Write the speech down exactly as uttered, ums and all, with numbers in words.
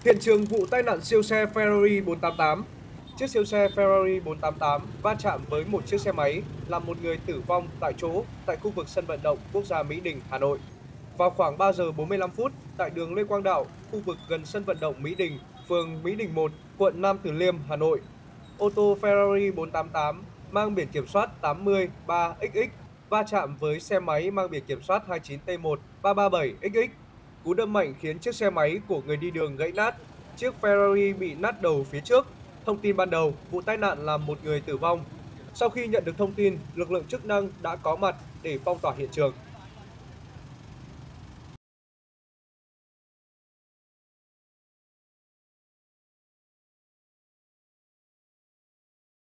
Hiện trường vụ tai nạn siêu xe Ferrari bốn tám tám. Chiếc siêu xe Ferrari bốn tám tám va chạm với một chiếc xe máy, làm một người tử vong tại chỗ tại khu vực sân vận động quốc gia Mỹ Đình, Hà Nội. Vào khoảng ba giờ bốn mươi lăm phút, tại đường Lê Quang Đạo, khu vực gần sân vận động Mỹ Đình, phường Mỹ Đình một, quận Nam Từ Liêm, Hà Nội, ô tô Ferrari bốn tám tám mang biển kiểm soát tám mươi ba X X va chạm với xe máy mang biển kiểm soát hai chín T một ba ba bảy X X. Cú đâm mạnh khiến chiếc xe máy của người đi đường gãy nát, chiếc Ferrari bị nát đầu phía trước. Thông tin ban đầu, vụ tai nạn làm một người tử vong. Sau khi nhận được thông tin, lực lượng chức năng đã có mặt để phong tỏa hiện trường.